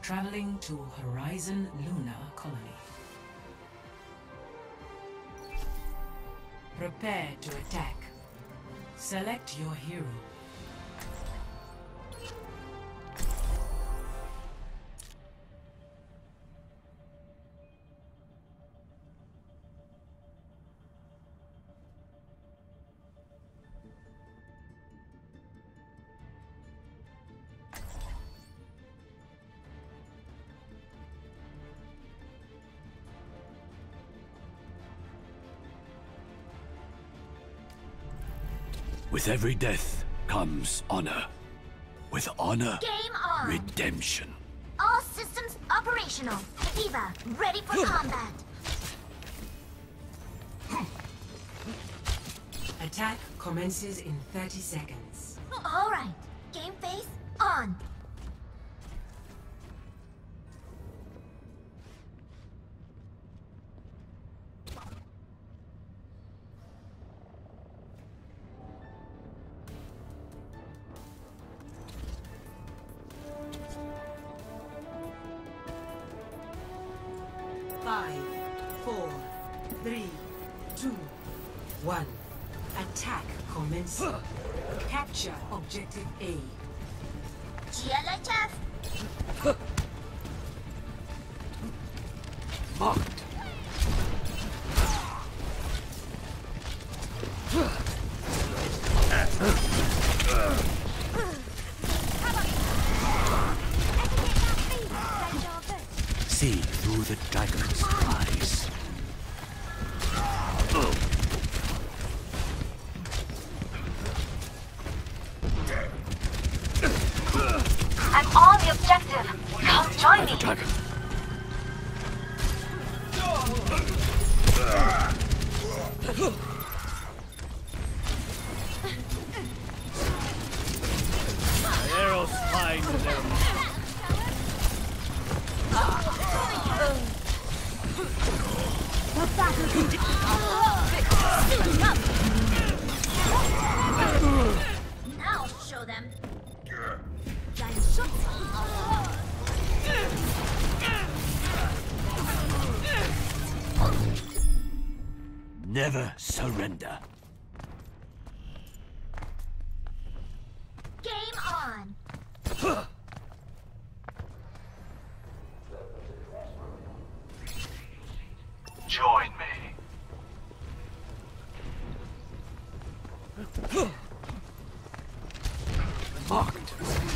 Traveling to Horizon Luna Colony. Prepare to attack. Select your hero. With every death comes honor. With honor, Game on! redemption. All systems operational. Eva, ready for combat. Attack commences in 30 seconds. All right. Game face on. Five, four, three, two, one. Attack commencing. Capture objective A. GLHF. Marked. See through the dragon's eyes. I'm on the objective. Come join By me. the dragon. The arrows find them. Now show them. Giant shots. Never surrender. Game on. Join me. Marked.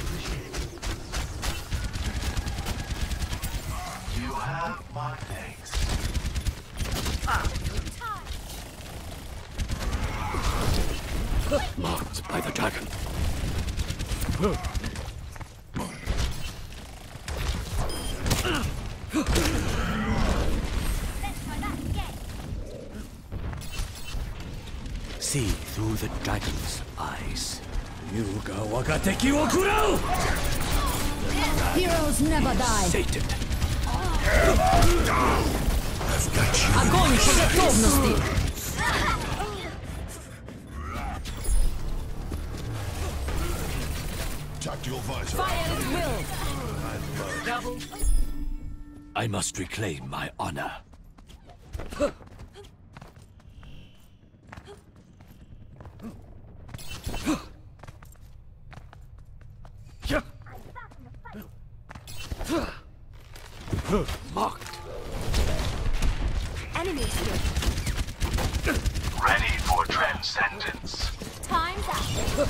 You have my thanks. Marked by the dragon. See through the dragon's eyes. Yuga wagateki wo kurau! Heroes never die. Sated. I've got you. Огонь по готовности. Tactical visor. Fire at will. I must reclaim my honor. Marked. Enemies here. Ready for transcendence. Time's up.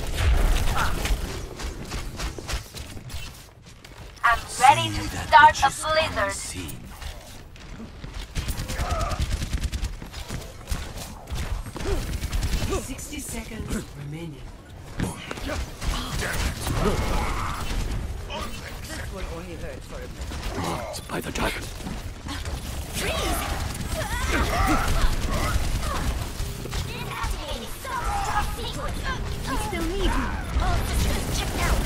I'm ready to start a blizzard. Unseen. 60 seconds remaining. Marked by the dragon. We still need you. All systems checked out.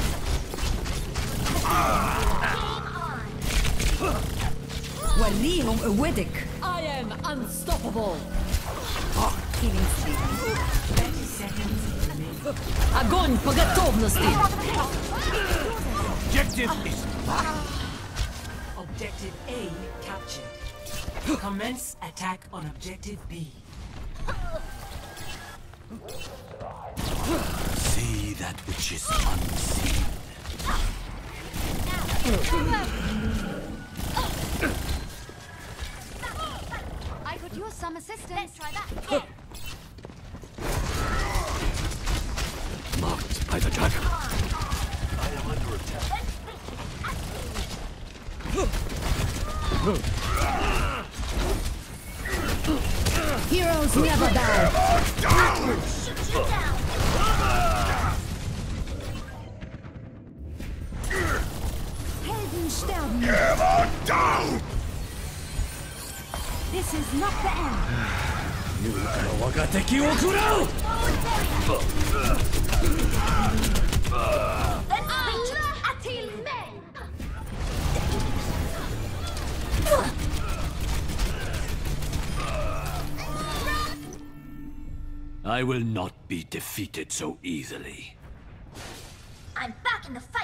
Game on. وليهم قوتك. I am unstoppable. Healing streak. 30 seconds remaining. Огонь по готовности. Objective is Objective A captured. Commence attack on Objective B. See that which is unseen. I could use some assistance. Let's try that again. Marked by the dragon. Heroes never die. Shoot you down. Helden sterben. Down! This is not the end. 我が敵を食らう Till men. I will not be defeated so easily. I'm back in the fight.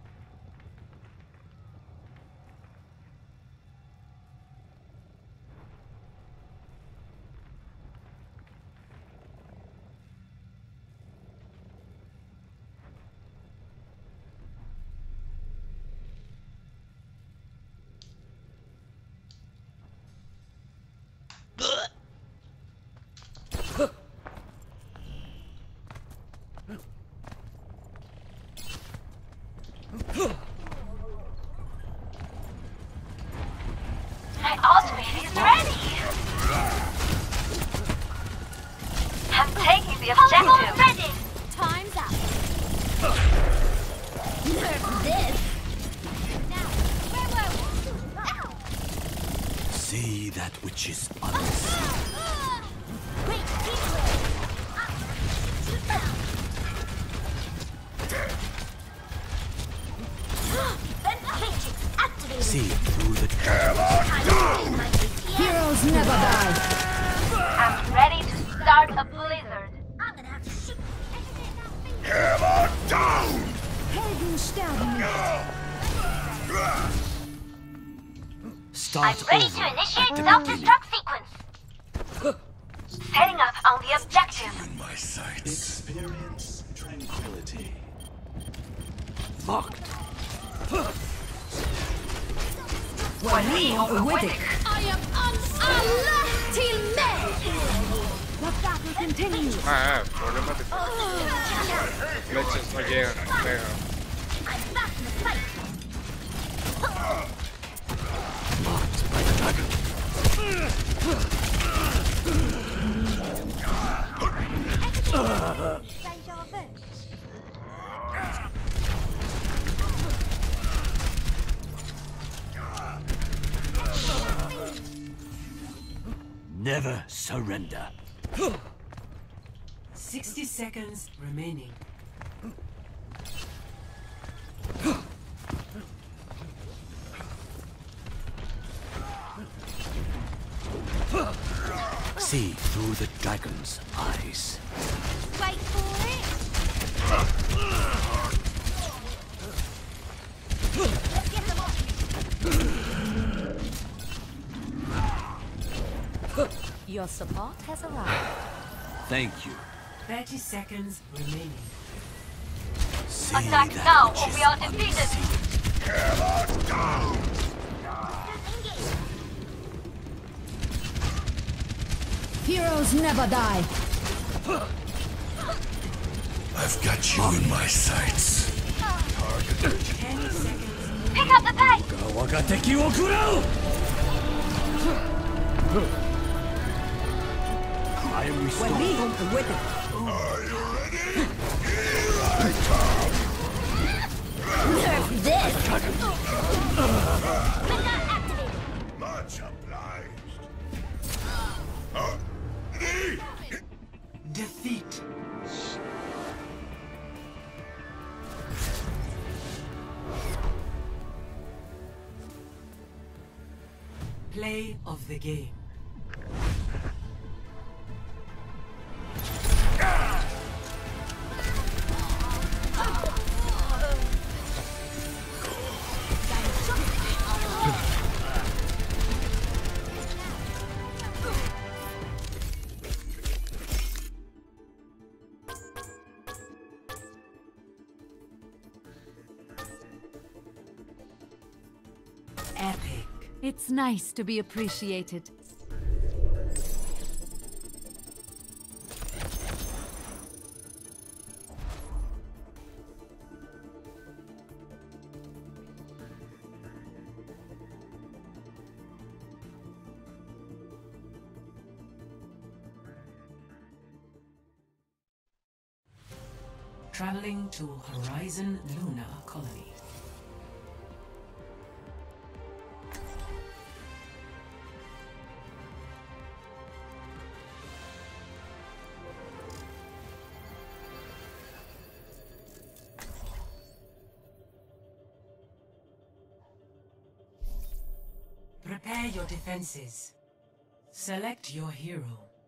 My ultimate is ready. I'm taking the objective. Ready. Time's up. Nerf this. Now, where were we? See that which is unseen. Wait, keep activated. See through the dragon. Heroes never die. I'm ready to start a blizzard. I'm gonna have to shoot. Hammer down! Helden sterben. Start I'm ready over. to initiate self-destruct sequence. Setting up on the objective. In my sights. Experience tranquility. Marked. Wittig. I am unalert till men. The battle continues. Problematic. Flechas no llegan, no pegan. I'm back in the fight. Marked by the dragon. Never surrender. 60 seconds remaining. See through the dragon's eyes. Wait for it. Let's get them off. Your support has arrived. Thank you. 30 seconds remaining. See Attack that now which or is we are defeated. Hammer down! Heroes never die. I've got you in my sights. 10 seconds. Pick up the pace. 我が敵を食らう I am restored. Wittig. Are you ready? Here I come! Nerf this. Trigger activated. Much obliged. Defeat. Play of the game. It's nice to be appreciated. Traveling to Horizon Luna Colony. Prepare your defenses. Select your hero.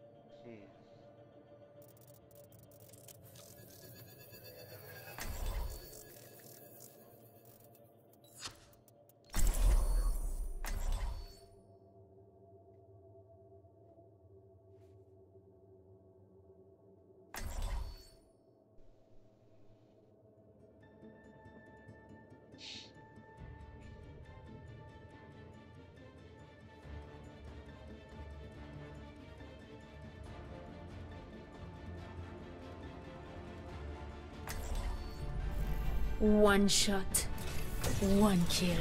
One shot, one kill.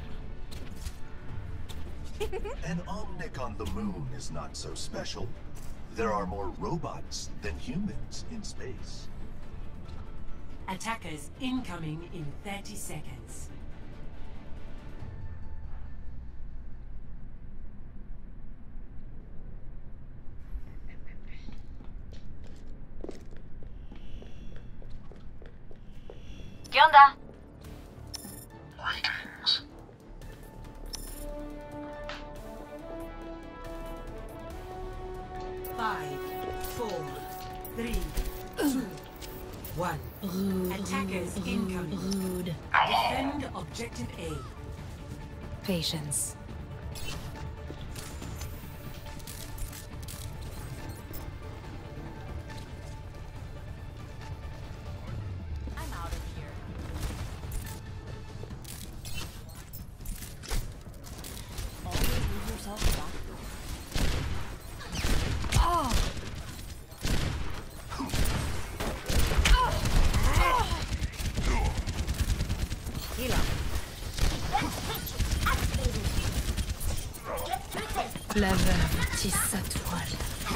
An Omnic on the moon is not so special. There are more robots than humans in space. Attackers incoming in 30 seconds. ¿Qué onda? Greetings. Five, 4, 3, 2, 1. Attackers incoming. Rude. Defend objective A. Patience. I'm out of here. Always leave yourself back. La veuve tisse sa toile.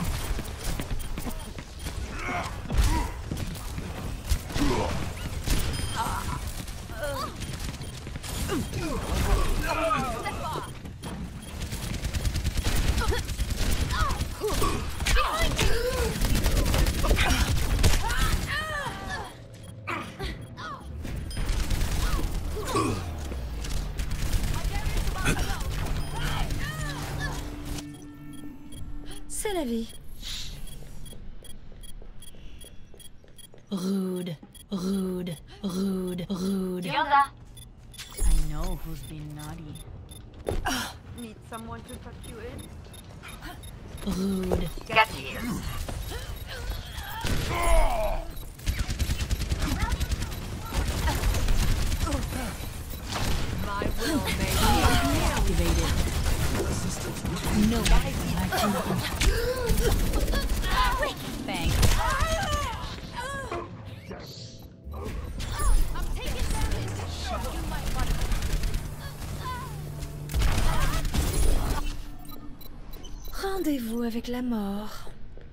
C'est la vie. Rude, rude, rude, rude. ¿Qué onda? I know who's been naughty. Need someone to tuck you in? Rude. Get here. My will may be Activated. No. Thanks. I'm taking damage. You might want to. Rendez-vous avec la mort.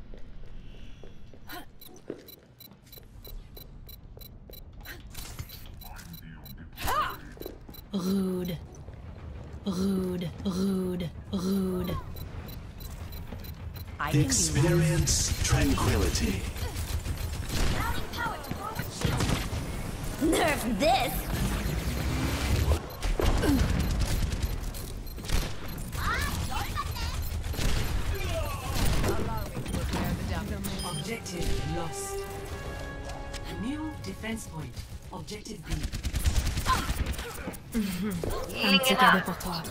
Rude. Rude, rude, rude. I can Experience tranquility. Nerf this! Objective lost. New defense point. Objective B. Un petit cadeau pour toi.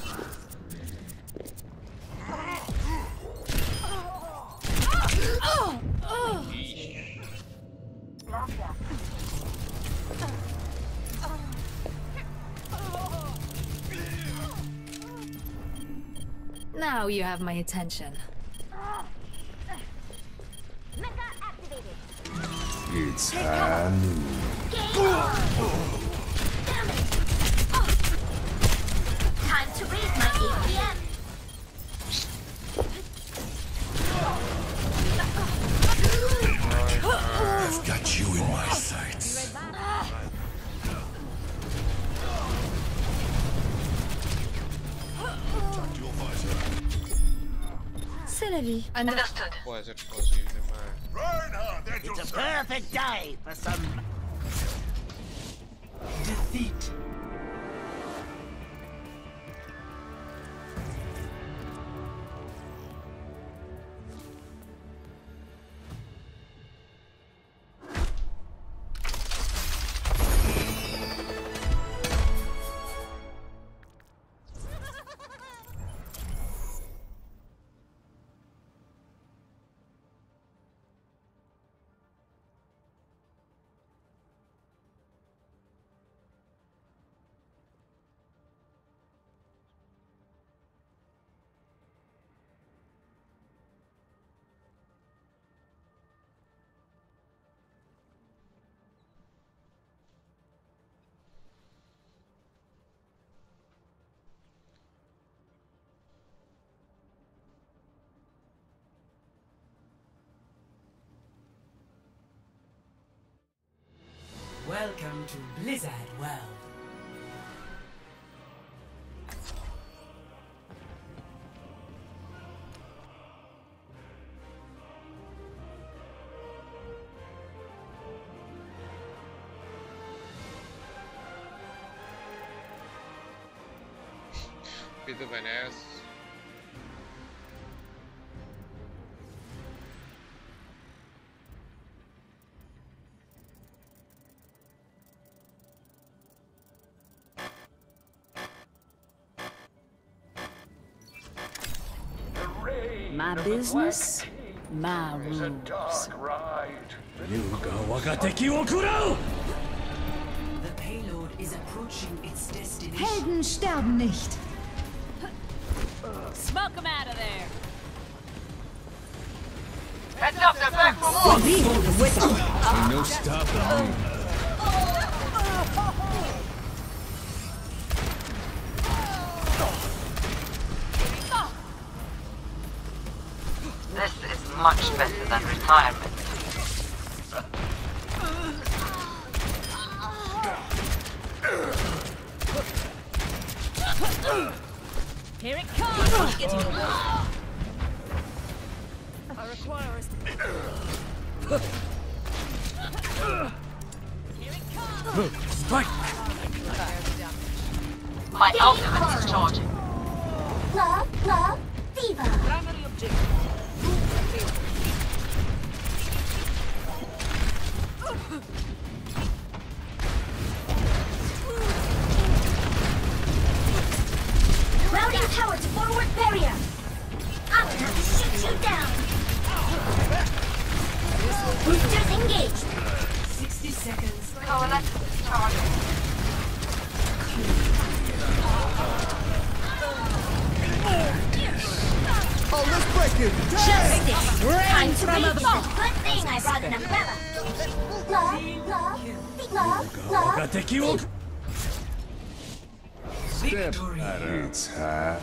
Now you have my attention. Mecha activated. It's Hanu. Damn it! Time to raise my APM. I've got you in my sights. C'est la vie. Understood. Può essere possibile, ma It's a perfect day for some Defeat. Welcome to Blizzard World. Peter Van Ness. My business, my rules. Yuga waga teki wo kurau! The payload is approaching its destination. Helden sterben nicht. Smoke him out of there. Heads up, they're back for more. Ain't no stopping me. This is much better than retirement. Here it comes. Here it comes. Strike! My ultimate is charging. Love, fever. Primary objective. Routing tower to forward barrier. I'm gonna have to shoot you down. Boosters engaged. 60 seconds. Coalescence is charging. Justice. Time to raise the good thing I brought an umbrella. Love, Waga teki wo... Victory. It's hot.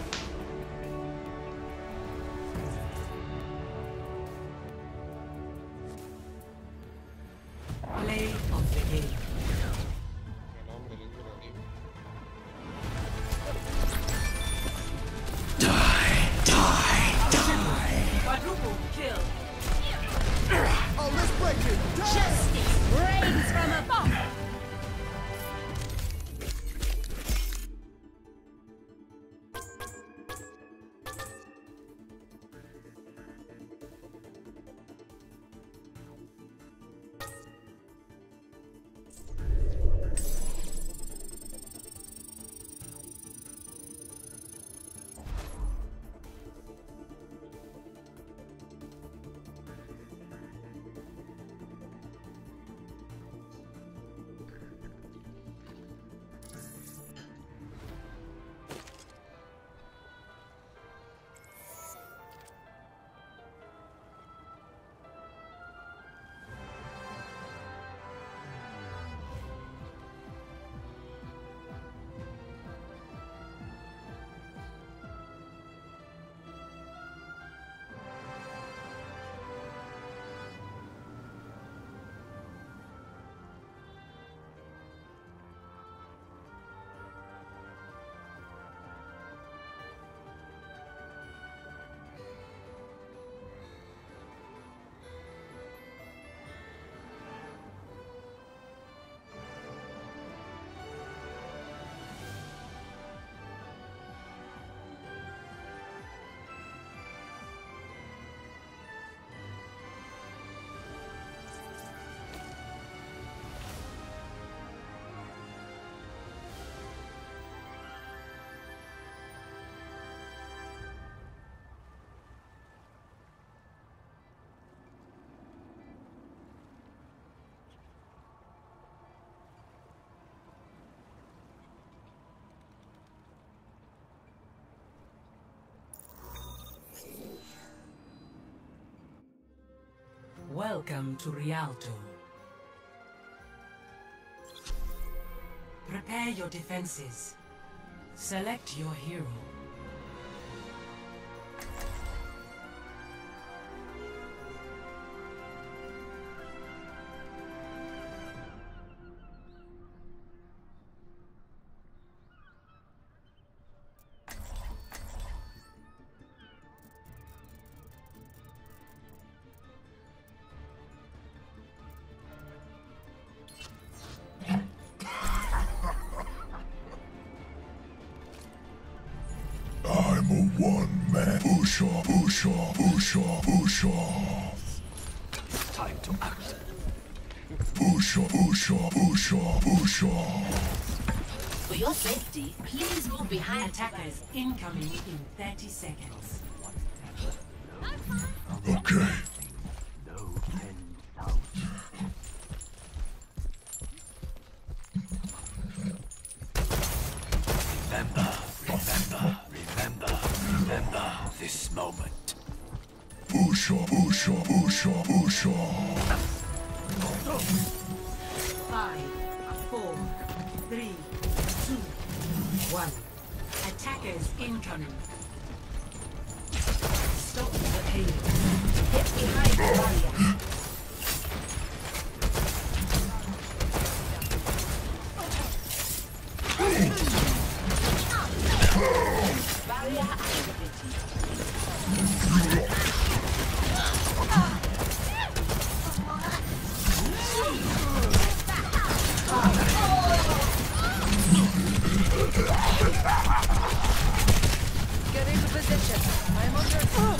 Play of the game. El hombre libro libre. Quadruple kill. Justice reigns from above. Welcome to Rialto. Prepare your defenses. Select your hero. I'm a one-man push off. Time to act. Push off. For your safety, please move behind. Attackers incoming in 30 seconds. Okay. Remember this moment. Push off. 5, 4, 3, 2, 1. Attackers incoming. Stop the pain. Get behind the barrier. Barrier activated. Get into position. I'm under.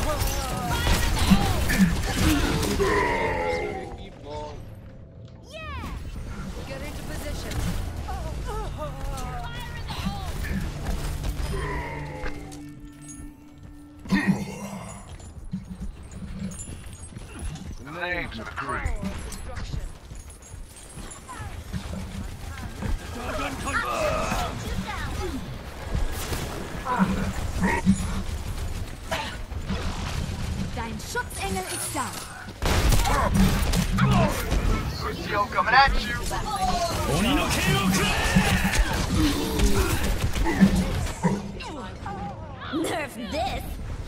Keep on. Yeah. Get into position. Name to the cream. Dein Schutzengel ist da. Lucio coming at you. Nerf this.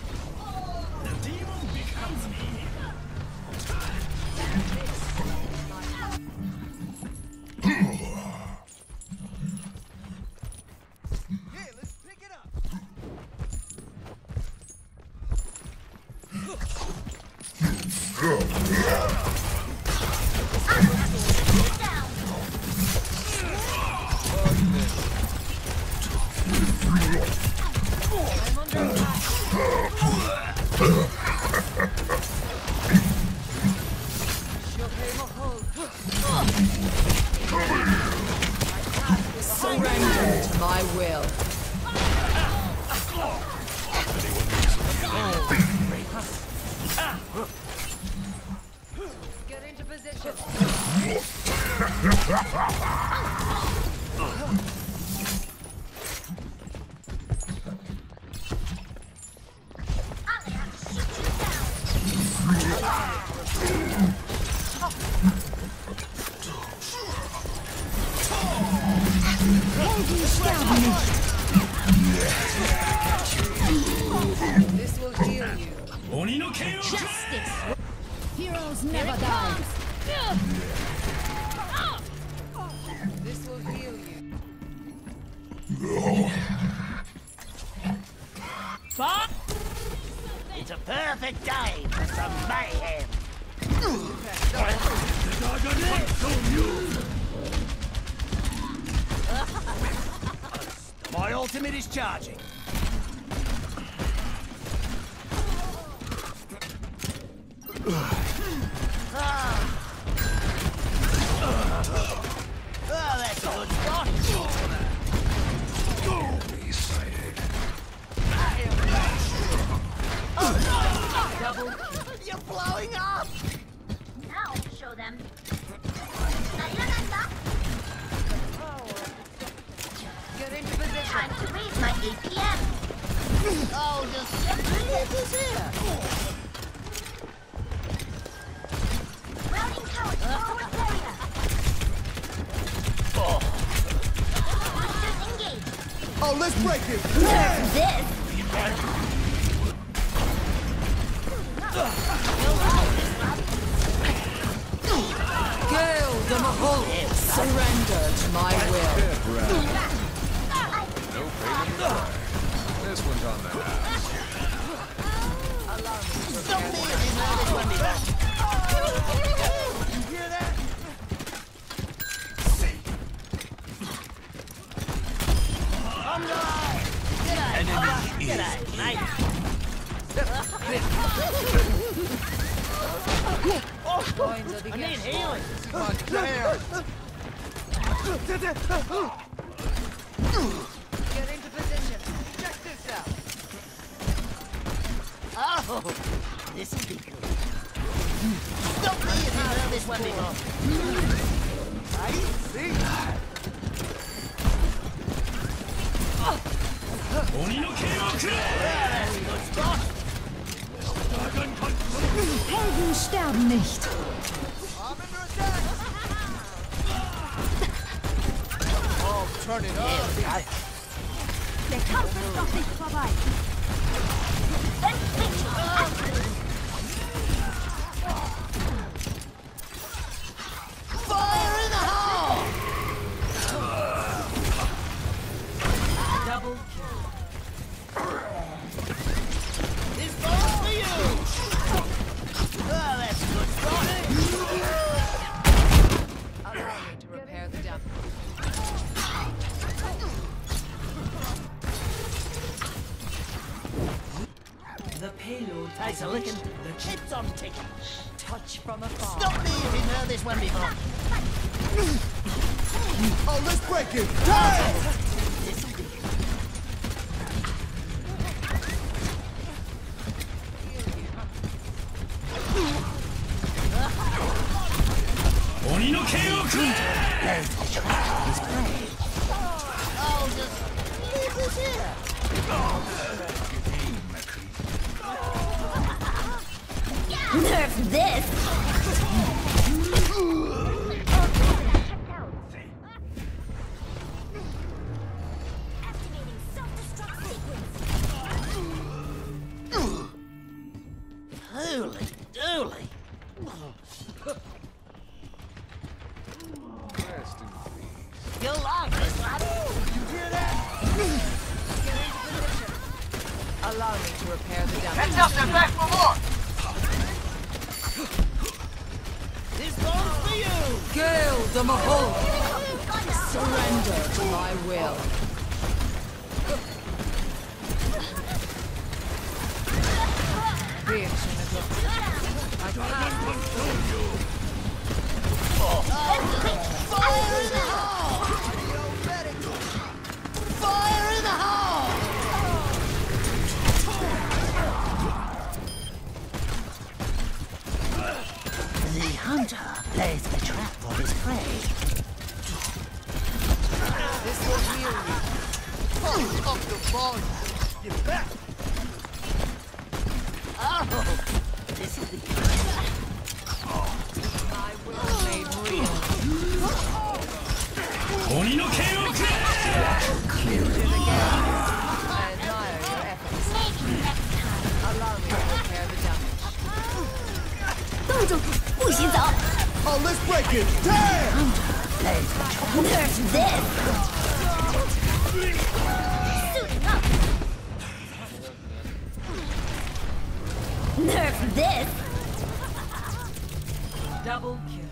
Surrender to my will. Get into position. This will heal you. Justice! Heroes never die. This will heal you. It's a perfect day for some mayhem. My ultimate is charging. Oh, that's a good spot. You're blowing up! Now show them. Get into position. Time to raise my APM. Oh, just this is here. let's break it! Nerf this! Gale the Mahol! Surrender to my will. No payment required. This one's on the house. You hear that? I'm live! G'day! Mate! I need healing! Get into position. Check this out. Oh! This will be good. Stop me if you've heard this one before. I see. Helden sterben nicht. Oh, turn it up! Der Kampf ist noch nicht vorbei. Fire in the hole! Double kill. This ball's for you! Oh, that's a good spot. Allow me to repair the damage. The payload Takes a licking. the chip. It's on ticking. Touch from afar. Stop me if you've heard this one before. Oh, let's break it! Damn! This will be good. There's the trap. He's playing. Oh, just leave this here. Nerf this! Activating self-destruct sequence. Holy dooly. Rest in peace. You'll like this one. You hear that? Get into position. Allow me to repair the damage. Heads up, they're back for more! This ball's for you. Gale the Mahol! Surrender to my will. Fire in the hole. Fire in the hole. The hunter lays the trap for his prey. This will heal you. Oh, up the ball! Get back! Oh, this will be good. My will made real. I admire your efforts. Allow me to repair the damage. 冻住，不许走 Oh, let's break it! Damn! ！Nerf this! Suiting up! Nerf this! Double kill.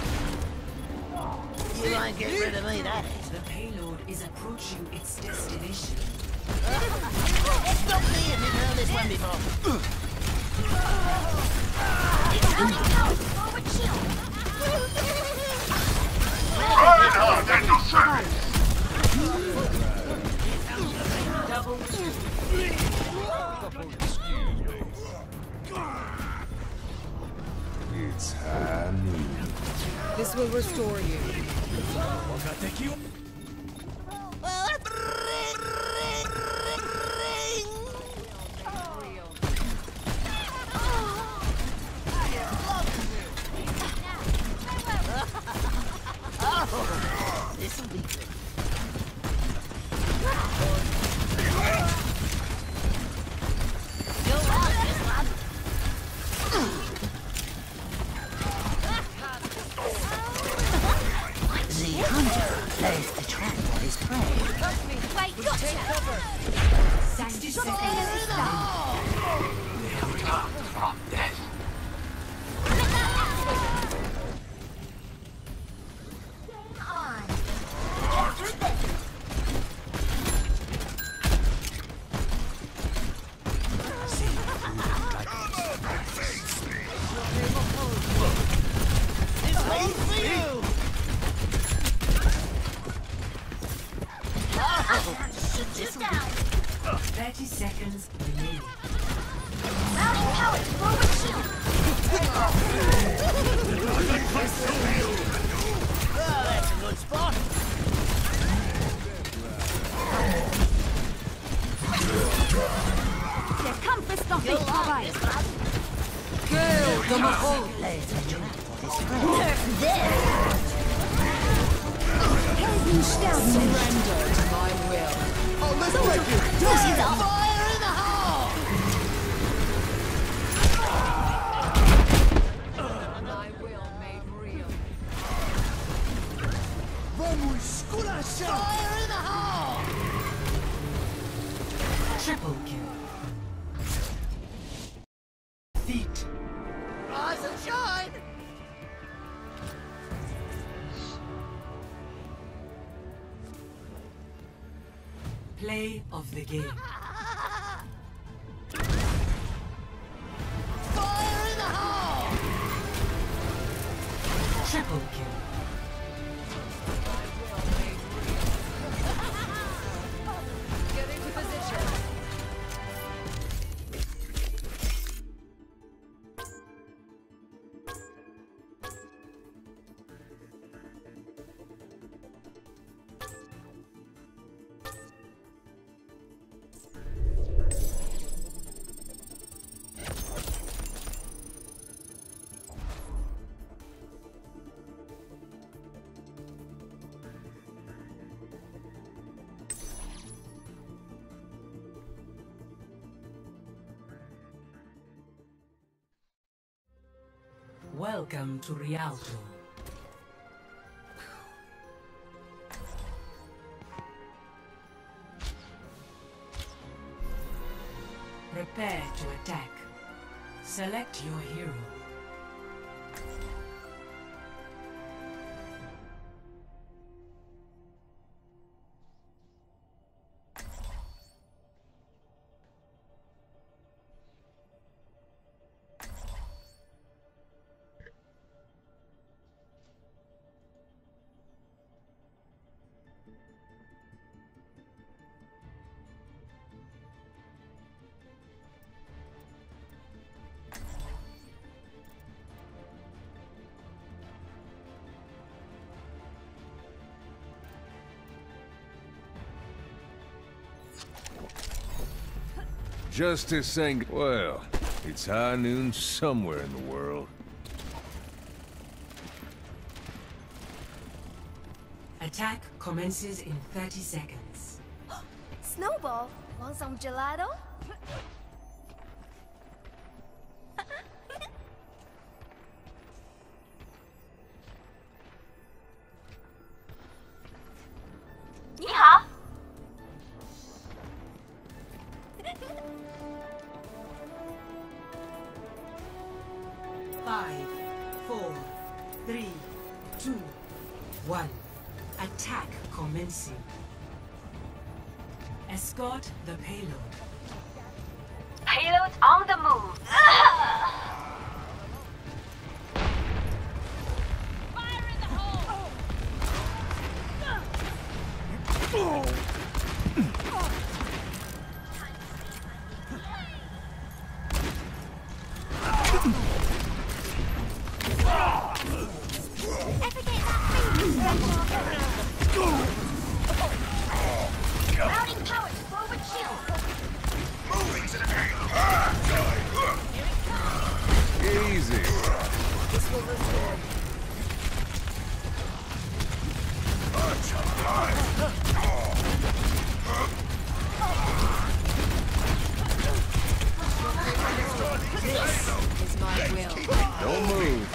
You won't get rid of me, that is. The payload is approaching its destination. Stop me if you've heard this one before. Coming out! Forward shield! Double kill. It's Hanu. This will restore you. This will be good. Think right. Kill the Mahol. Nerf this. Surrender to my will. Oh, listen like you. This is all. Fire in the hole! My will made real. Vamos esculachar! Fire in the hole! Triple kill. Feet. Rise and shine! Play of the game. Fire in the hole! Triple kill. Get into position. Welcome to Rialto. Prepare to attack. Select your hero. Justice ain't... Well, it's high noon somewhere in the world. Attack commences in 30 seconds. Snowball, want some gelato? Yeehaw! 5, 4, 3, 2, 1. Attack commencing. Escort the payload. Payload's on the move. Fire in the hole! Routing powers, forward shield. Moving to the Easy. This will restore. This is my will. Don't move.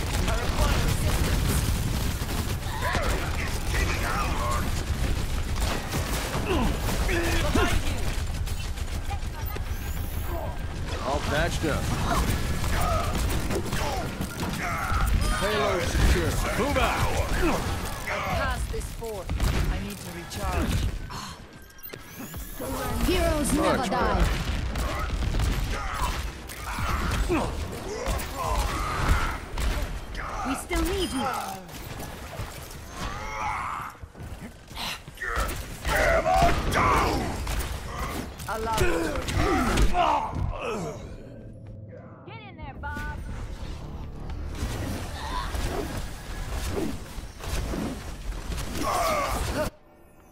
All patched up. Payload secure. Move out. Pass this fort. I need to recharge. Heroes never die. We still need you. Get in there, Bob.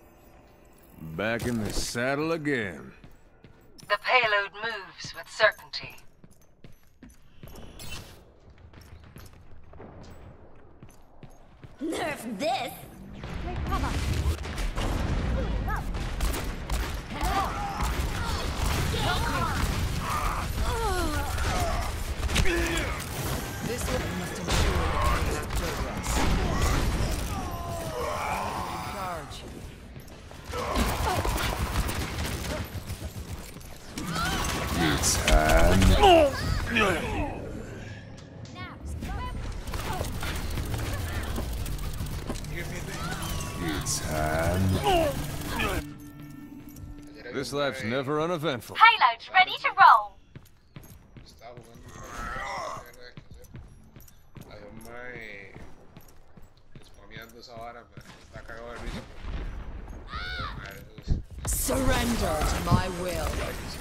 Back in the saddle again. The payload moves with certainty. Nerf this! Take cover. This weapon must ensure the enemy's progress. Charge. It's time. It's time. This life's never uneventful. Payload's ready to roll! Estaba jugando a Mae spameando esa vara, pero está cagado de risa. Surrender to my will.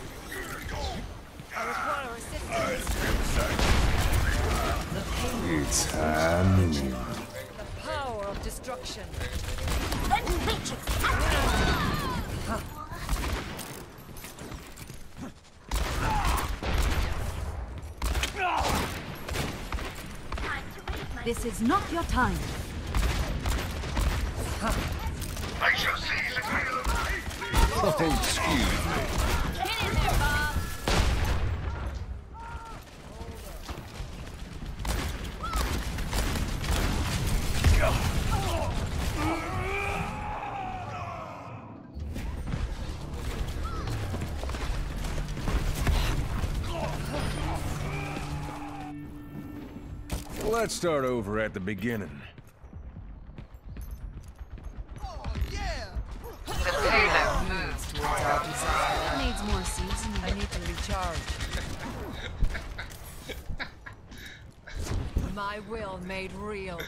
It's time. The power of destruction. This is not your time. I shall seize it. Oh, excuse me. Get in there, Bob. Let's start over at the beginning. The payload moves Towards our desire. Needs more seasoning. I need to recharge. My will made real.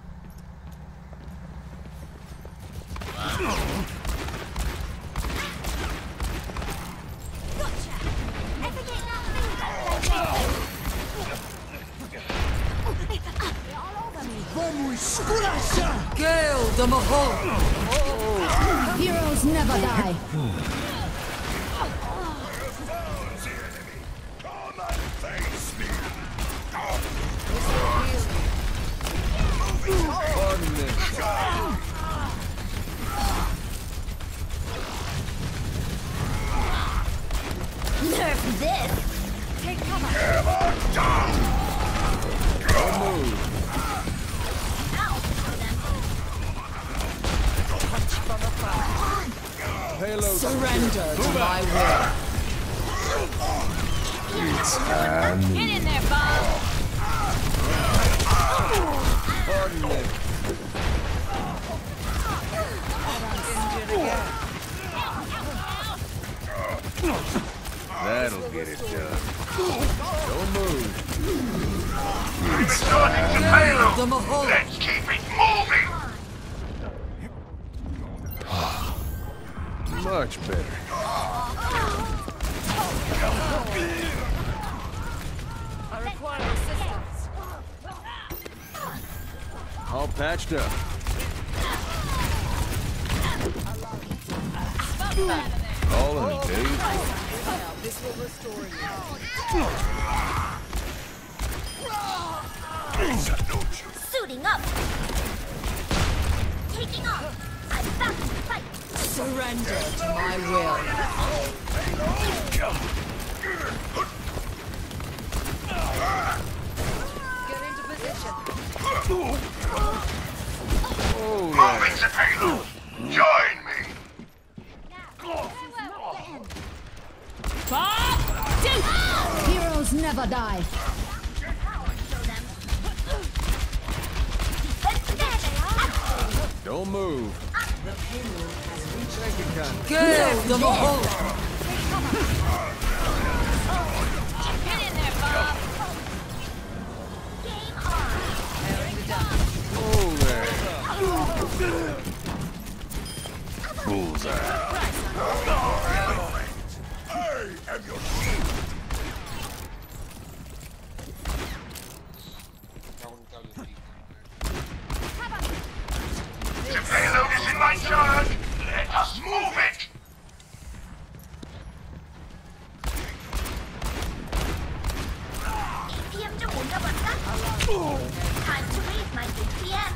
Gale the Mahal! Heroes never die. Pardon me. Nerf this! Take cover. Don't move. Payload. Surrender to my will. It's time. Get in there, Bob. Pardon me. That'll get it done. Don't move. It's starting to payload. The Mahal! Let's keep it moving. Much better. I require assistance. All patched up. All in, Dave. This will restore you. Suiting up! Taking off! I'm back to fight! Surrender to my will. Get into position. Moving to payload. Join me. Heroes never die. Don't move. Gale the Mahal! Get in there, Bob. Oh, there. Bullseye. I am your shield. The payload is in my charge. Let us move it. Time to raise my DPM.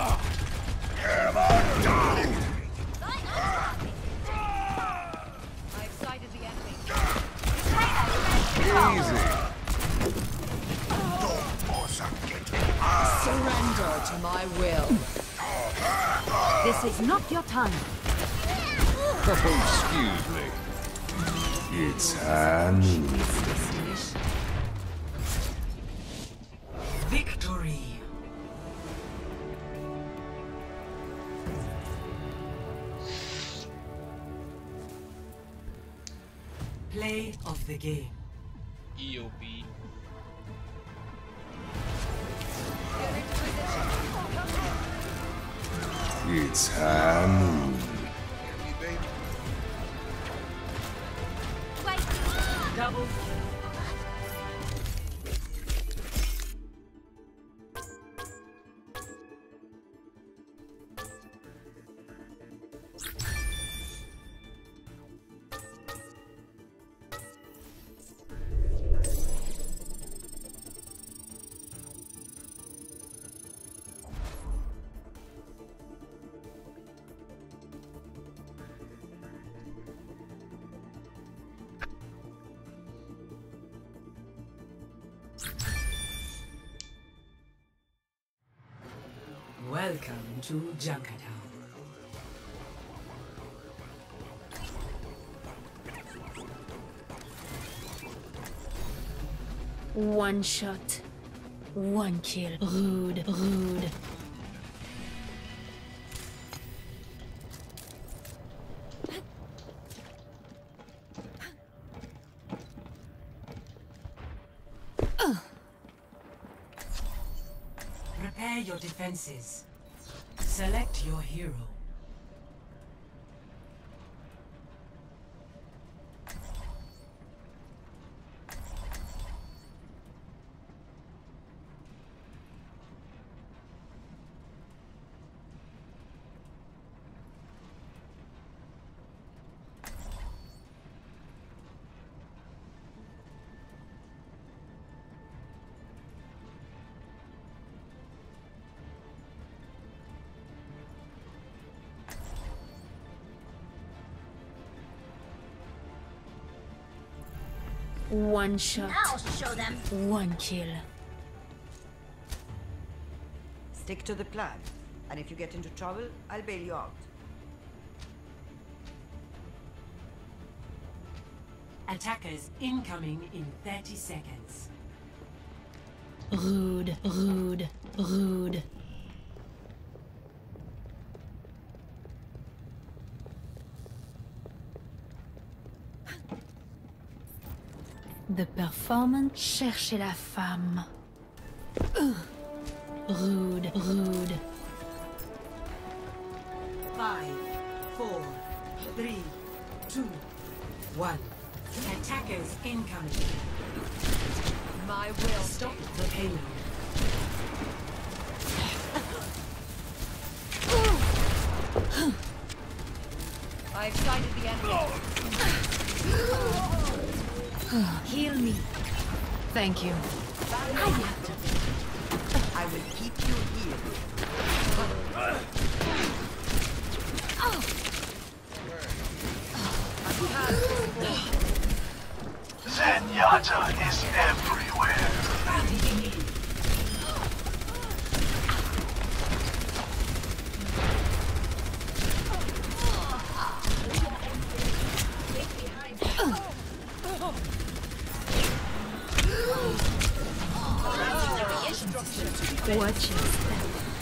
I've sighted the enemy. Easy. Surrender to my will. This is not your time. Oh, excuse me. It's high noon. Victory. Play of the game. EOP. It's high noon. Enemy, baby. Double Welcome to Junkertown. One shot. One kill. Rude, rude. Prepare your defenses. Select your hero. One shot. I'll show them. One kill. Stick to the plan. And if you get into trouble, I'll bail you out. Attackers incoming in 30 seconds. Rude, rude, rude. The performance. Cherchez la femme. Rude, rude. 5, 4, 3, 2, 1. Attackers incoming. My will. Stop the payload. I've sighted the enemy. Heal me. Thank you. I will keep you here. Zenyatta is everywhere. Watch your step.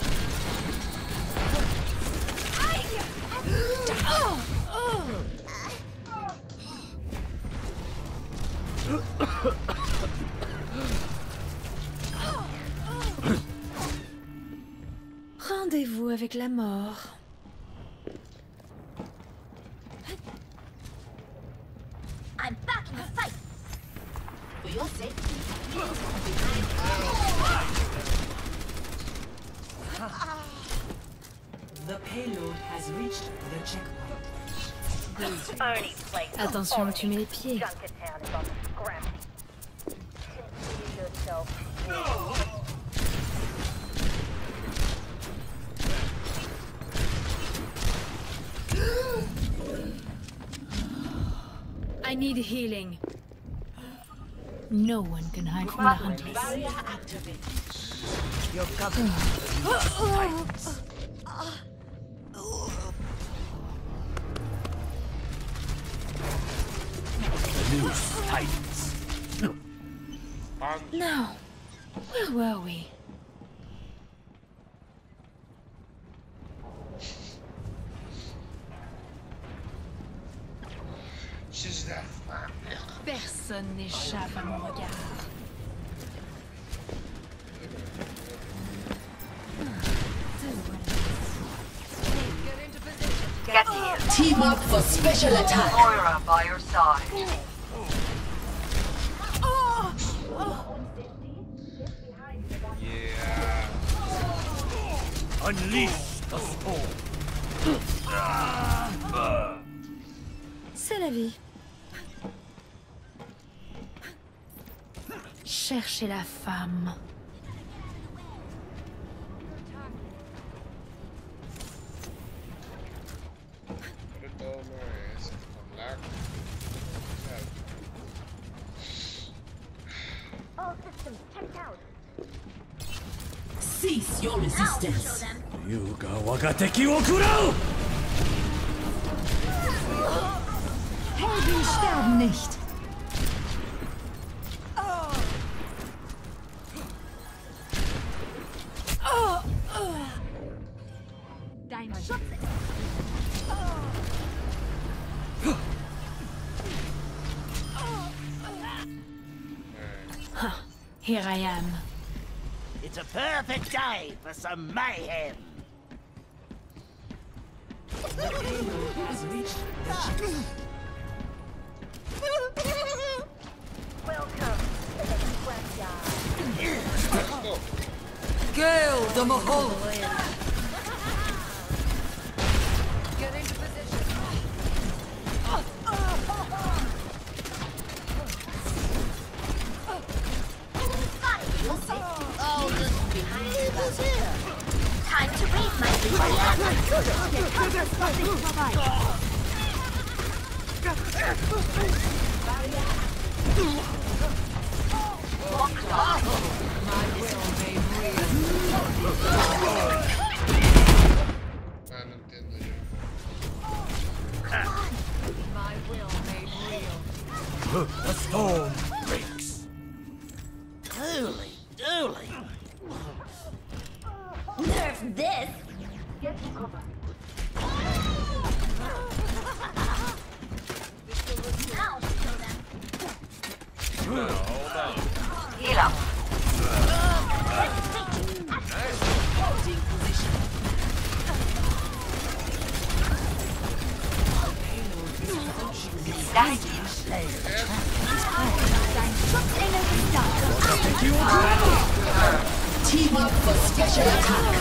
Rendez-vous avec la mort. I'm back in the fight. For your safety. The payload has reached the checkpoint. Attention où tu mets les pieds. need healing. No one can hide from the hunters. Barrier activated. Your cover. Noose tightens. Now, where were we? Personne n'échappe à mon regard. Get here. Team up for special attack. Moira by your side. Yeah. Unleash the storm. C'est la vie. Cherchez la femme. Cease your resistance. Yuga waga teki wo kurau! Helden sterben nicht. Dein Schutz. Here I am. It's a perfect day for some mayhem. Has reached the chest. Gale the Mahal. Get into position. Oh, just behind you. Time to raise my My will made real. The storm breaks. Dooley, Dooley. Nerf this. Hold on. Heal up. Team up for special attack.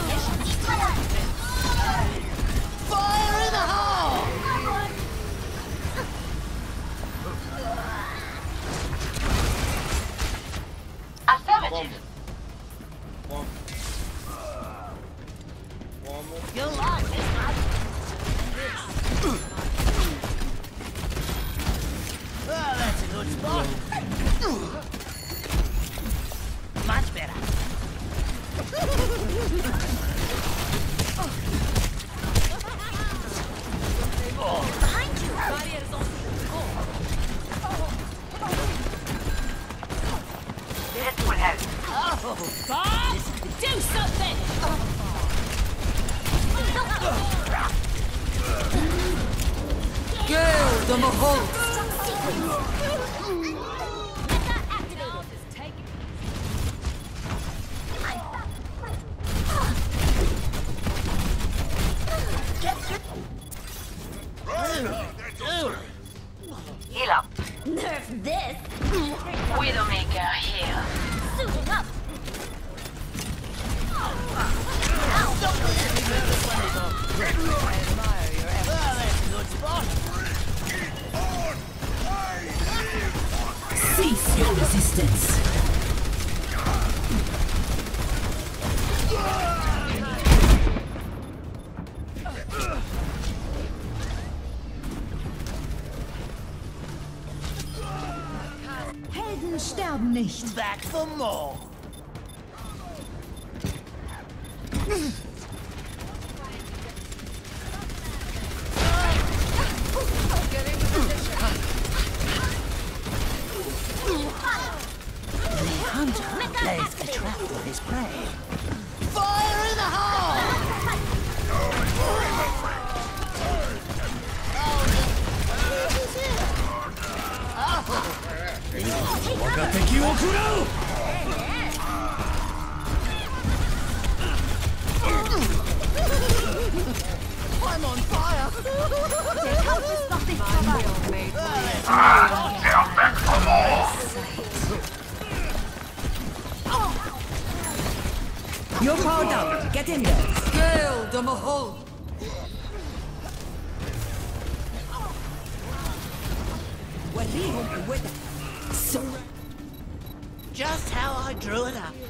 Fire in the hole! Affirmative. One more. You'll like this one. Oh, that's a good spot. Much better. Behind you. This will help. Bob, do something. Gale the Mahal. Heal up. Nerf this. Widowmaker here. Suiting up. nicht. Back for more. The hunter lays a trap for his prey. Fire in the hole! I'm on fire! You're powered up. Get in there. Scale the Mahal. So, just how I drew it up.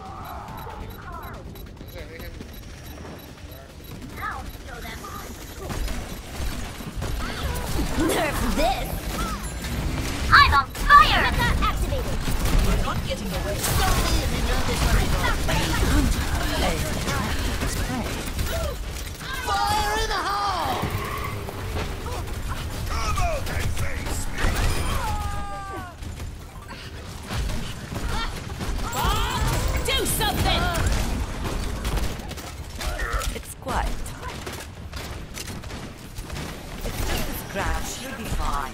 Nerf this! I'm on fire! Mecha activated! We're not getting away. Slowly, if you know this one is on. The hunter lays a trap for his prey. Fire in the hole! Do something! It's quiet. It's just a scratch. You'll be fine.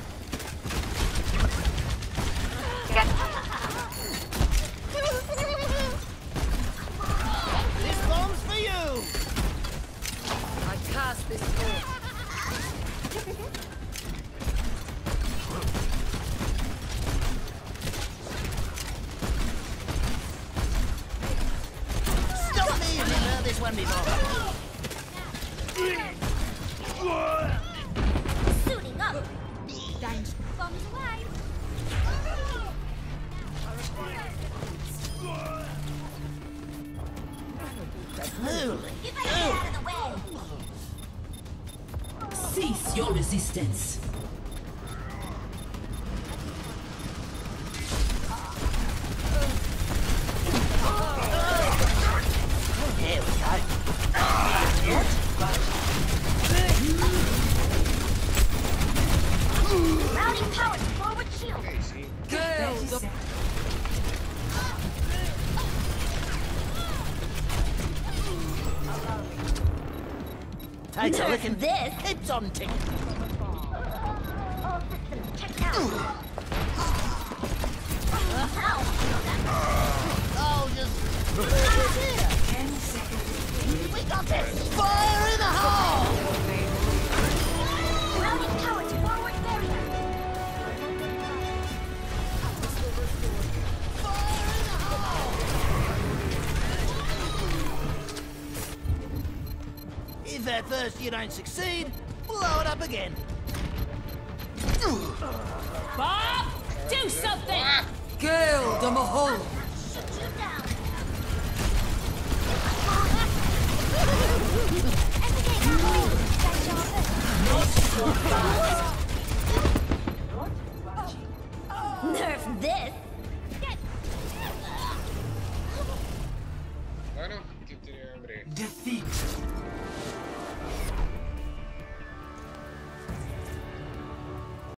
This bomb's for you! I cast this forth. Stop me if you know this one before. Suiting up! Bombs away! Holy. Get out of the way! Cease your resistance. Here we go. Routing power to forward shield! Takes a look and this! keeps on ticking. All systems checked out! Oh, just... 10 seconds. We got this! Fire in the hole! Routing power to forward barrier! Fire in the hole! If at first you don't succeed, blow it up again. Bob! Do something! Gale the Mahal. Shoot you down! Nerf this!